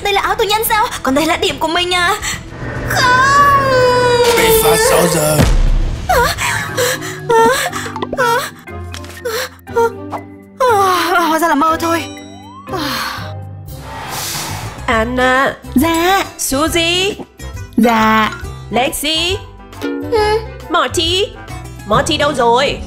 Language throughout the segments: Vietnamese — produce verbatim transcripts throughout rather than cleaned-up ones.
đây là áo tù nhân sao? Còn đây là điểm của mình à? Không. Bị phạt sáu giờ. Hóa ra là mơ thôi. Anna. Dạ. Suzy. Dạ. Lexi. Morty. Morty đâu rồi?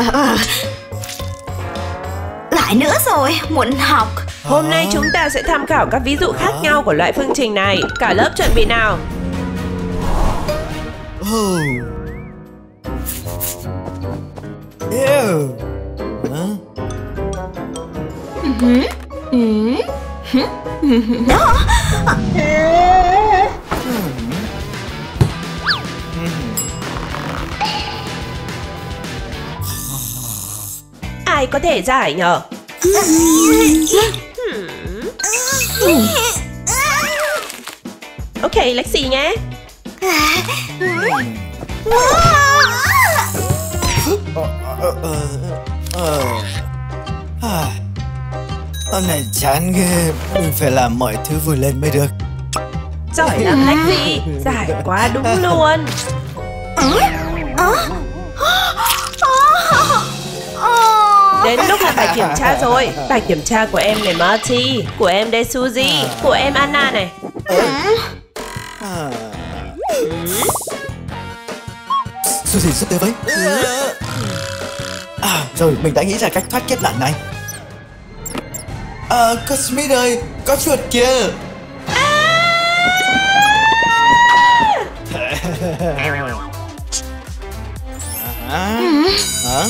Lại nữa rồi, muộn học. Hôm nay chúng ta sẽ tham khảo các ví dụ khác nhau của loại phương trình này. Cả lớp chuẩn bị nào. Oh. Ew. Huh? Ừ. Ừ. Đó. Ai có thể giải nhở? Ok, Lexi nhé. Hôm nay chán ghê, mình phải làm mọi thứ vui lên mới được. Giỏi lắm Lexi, giải quá đúng luôn. Đến lúc làm bài kiểm tra rồi. Bài kiểm tra của em này Marty, của em đây Suzy, của em Anna này. Suzy giúp tôi với. À, rồi mình đã nghĩ ra cách thoát kiếp nạn này. À, có Smith ơi, có chuột kìa. Hả?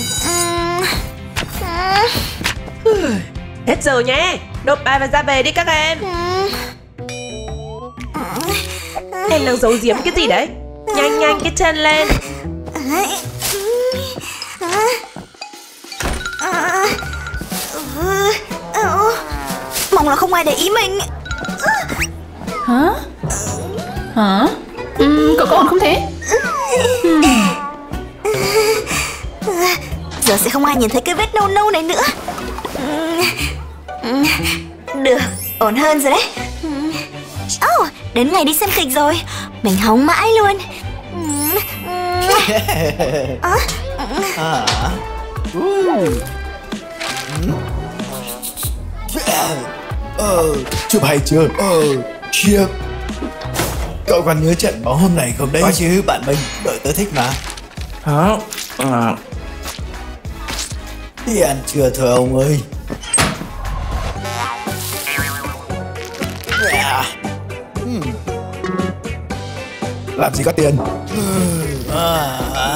Hết giờ nhé. Nộp bài và ra về đi các em. Em đang giấu giếm cái gì đấy? Nhanh nhanh cái chân lên. Mong là không ai để ý mình. Hả? Hả? Ừ, cậu có ổn không thế? Ừ. Giờ sẽ không ai nhìn thấy cái vết nâu nâu này nữa. Được, ổn hơn rồi đấy. Oh, đến ngày đi xem kịch rồi. Mình hóng mãi luôn. À? À. Ờ, chụp hay chưa? Ờ, khiếp. Cậu còn nhớ trận bóng hôm nay không đấy? Có chứ bạn mình, đội tớ thích mà. Hả? À. Đi ăn trưa thôi ông ơi. Làm gì có tiền. À.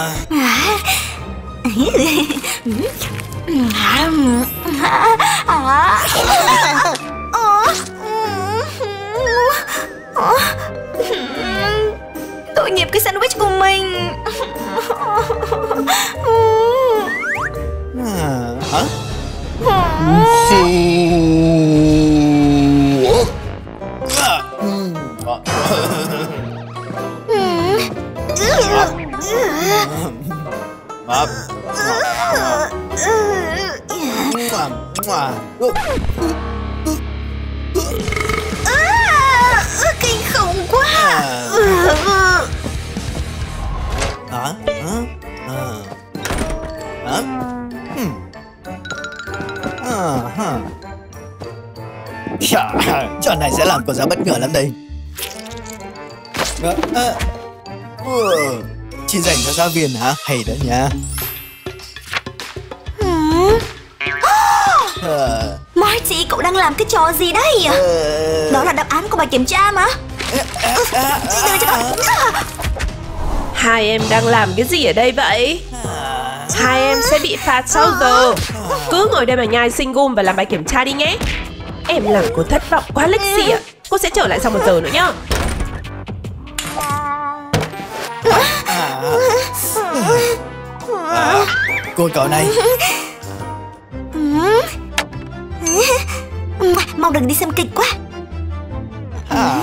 Tội nghiệp cái sandwich của mình. Hả? Mập. Kinh khủng quá. Hả? Hả? Hả? Hả? Trò này sẽ làm cô giáo bất ngờ lắm đây. Chỉ dành cho giáo viên hả? Hay đó nha. Marty, cậu đang làm cái trò gì đây? Đó là đáp án của bài kiểm tra mà. Hai em đang làm cái gì ở đây vậy? Hai em sẽ bị phạt sau giờ. Cứ ngồi đây mà nhai sinh gum và làm bài kiểm tra đi nhé. Em làm cô thất vọng quá Lexi ạ. Cô sẽ trở lại sau một giờ nữa nhá. À, cô cậu này. Mong đừng đi xem kịch quá. À.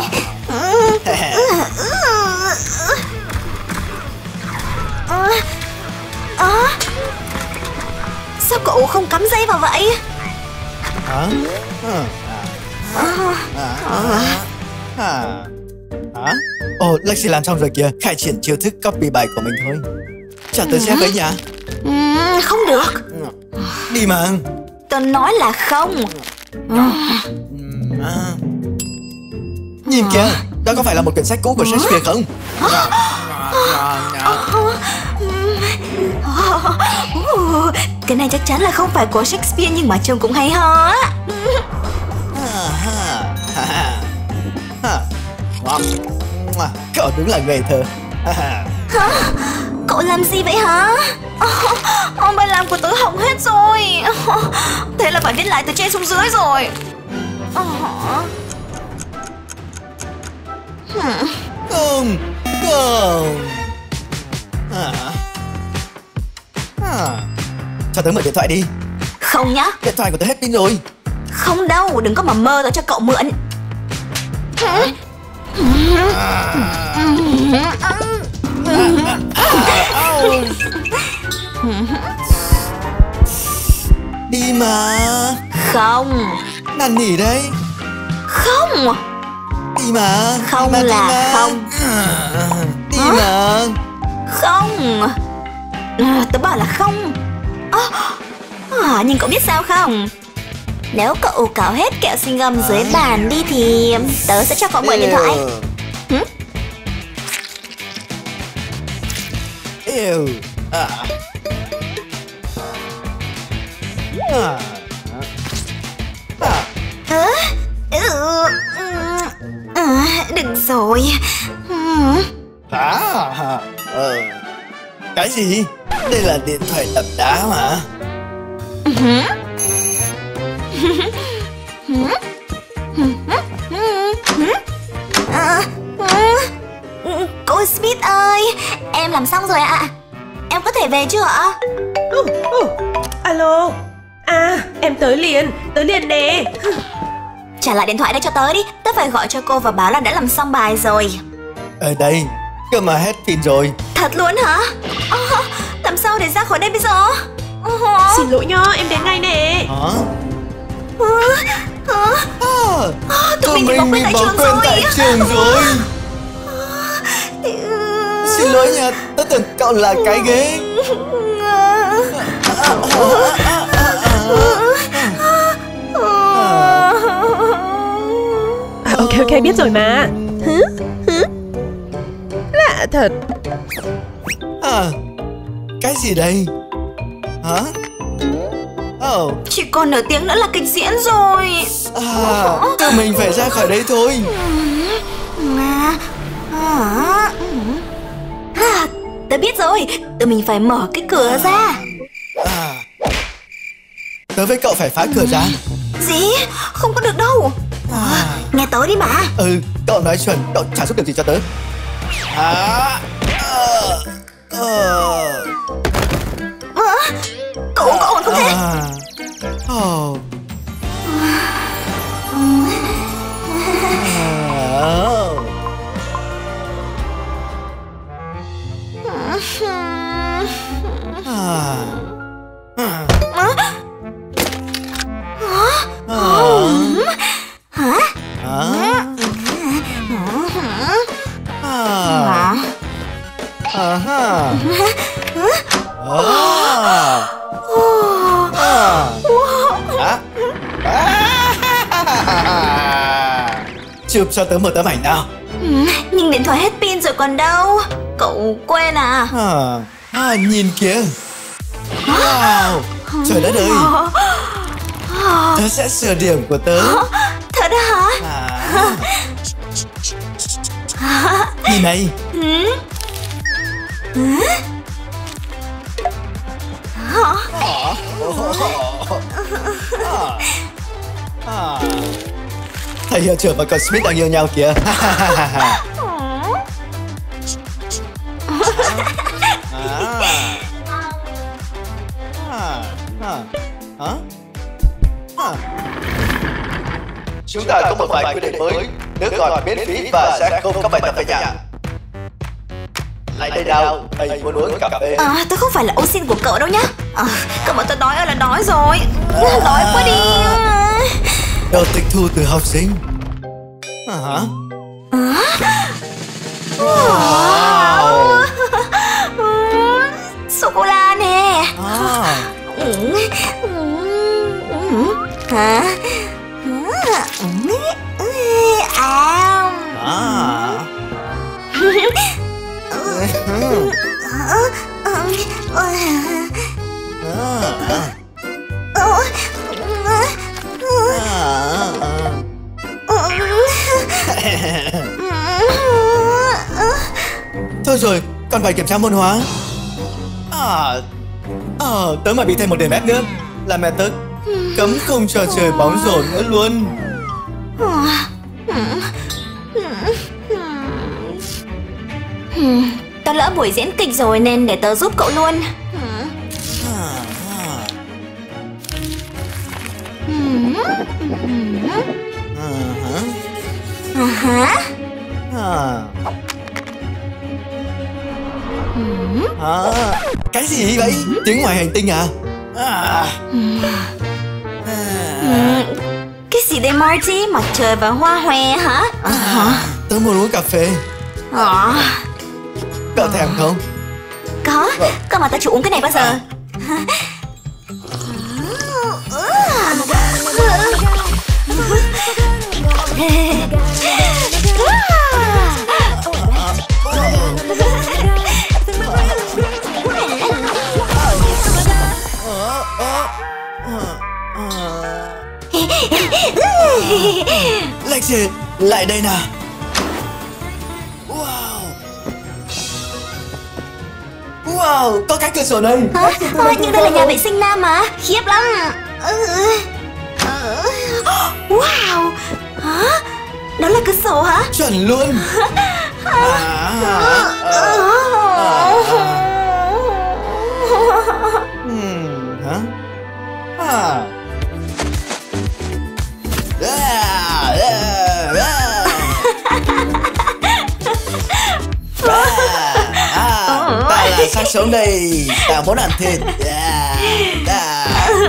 À, sao cậu không cắm dây vào vậy? Hả? À. À. Hả? Hả? Ồ, Lexi làm xong rồi kìa. Khai triển chiêu thức copy bài của mình thôi. Cho tớ xem với nhá. Uhm, không được. Đi mà. Tớ nói là không. À. Nhìn kìa, đó có phải là một quyển sách cũ của Shakespeare không? Cái này chắc chắn là không phải của Shakespeare, nhưng mà trông cũng hay ho á. Cậu đúng là ngây thơ. Cậu làm gì vậy hả? Ông bài làm của tớ hỏng hết rồi. Thế là phải viết lại từ trên xuống dưới rồi. Không, không. Cho tớ mượn điện thoại đi. Không nhá. Điện thoại của tớ hết pin rồi. Không đâu, đừng có mà mơ tớ cho cậu mượn. Đi mà. Không. Năn nỉ đấy. Không. Đi mà. Không đi mà, là đi mà. không. Đi mà. Không. À, tớ bảo là không. À, à, nhưng cậu biết sao không? Nếu cậu cào hết kẹo xinh găm dưới bàn đi thì tớ sẽ cho cậu mượn điện thoại. Hử? Ew. À. À. À. À, ừ, à, đừng rồi. À. Ờ. Cái gì? Đây là điện thoại đập đá mà. À, cô Smith ơi, em làm xong rồi ạ. À. Em có thể về chưa ạ? uh, uh. Alo. À, em tới liền. Tới liền nè. Trả lại điện thoại đây cho tớ đi. Tớ phải gọi cho cô và báo là đã làm xong bài rồi. Ở đây, cơ mà hết pin rồi. Thật luôn hả? À, làm sao để ra khỏi đây bây giờ? À, Xin lỗi nhá, em đến ngay nè. Hả? À, à, à, tụi mình bị bỏ quên tại trường rồi. tại trường rồi. Xin lỗi nha, tớ tưởng cậu là cái ghế. À, ok ok biết rồi mà. Hứ? Hứ? Lạ thật. À, cái gì đây? Hả? Oh. Chỉ còn nửa tiếng nữa là kịch diễn rồi. À, tụi mình phải ra khỏi đây thôi. À, à, à, tớ biết rồi. Tụi mình phải mở cái cửa ra. À, tớ với cậu phải phá cửa ra. Gì? Không có được đâu. À, nghe tớ đi mà. Ừ, cậu nói chuẩn, cậu chả giúp được gì cho tớ. À, à, à. À, cậu có ổn không thế? À, oh. Chụp cho tớ một tấm ảnh nào. Ừ, nhưng điện thoại hết pin rồi còn đâu. Cậu quên à? À, à nhìn kìa. Wow, trời đất ơi. Tớ sẽ sửa điểm của tớ. Thật hả? À. Nhìn này. Ừ. Ừ. À. Thầy hiệu trưởng và con Smith đang yêu nhau kìa. Chúng ta có một vài quy định mới. Nước ngọt miễn phí và sẽ không có bài tập về nhà. Lại đây nào, thầy muốn uống cà phê. À, tôi không phải là ô xin của cậu đâu nhá. À, cậu bảo tôi đói ơi là đói rồi. Đói quá đi. Đồ tịch thu từ học sinh. À, hả? Wow. Sô-cô-la nè. À. Hả? À. À. Thôi rồi, con phải kiểm tra môn hóa. À, à, tớ mà bị thêm một điểm ép nữa là mẹ tớ cấm không cho chơi bóng rổ nữa luôn. Tớ lỡ buổi diễn kịch rồi nên để tớ giúp cậu luôn. À hả? À. À, cái gì vậy? Tiếng ngoài hành tinh à? À. À. Cái gì đây Marty? Mặt trời và hoa hòe hả? À, tớ muốn uống cà phê. À. Cậu thèm không? Có, có mà tao chưa uống cái này bao giờ. Lexi, lại đây nào. Wow. Wow, có cái cửa sổ đây. Hả? À, nhưng đây là nhà vệ sinh nam mà. Khiếp lắm. Wow. Hả? Đó là cửa sổ hả? Chuẩn luôn. À, à, à, hmm, hả? À. À, à, à. À, ta là xác sống đây. Ta muốn ăn thịt. À, à,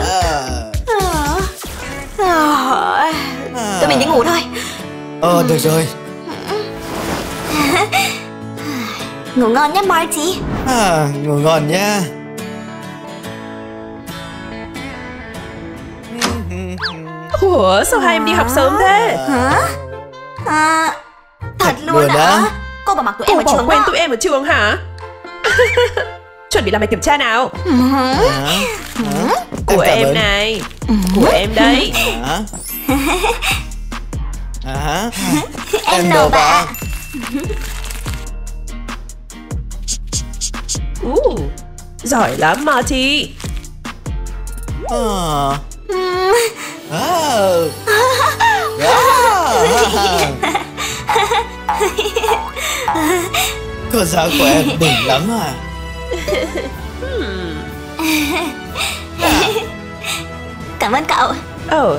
à. Tụi mình đi ngủ thôi. Ờ, được rồi. Ngủ ngon nhé Marty. À, ngủ ngon nha. Ủa sao hai em đi học sớm thế? Hả? À, thật, Thật luôn luôn hả? á? Cô bảo mặc tụi Cô em ở bỏ trường quên đó. tụi em ở trường hả? Chuẩn bị làm bài kiểm tra nào. Hả? Của cảm em ơn. này. Của em đây. Hả? Hả? Em nấu bà. uh, Giỏi lắm Marty. Ờ. À. Cô giáo của em đỉnh lắm à. Cảm ơn cậu. Ờ,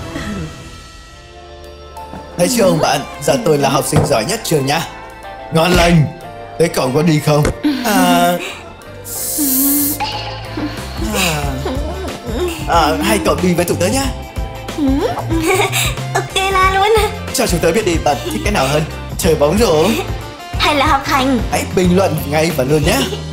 Thấy chưa ông bạn, giờ tôi là học sinh giỏi nhất trường nha. Ngon lành. Thế cậu có đi không? À... À... À, hay cậu đi với tụi tớ nhá. Ok la luôn. Cho chúng tớ biết đi bạn thích cái nào hơn, chơi bóng rổ Hay là học hành. hãy bình luận ngay và luôn nhé.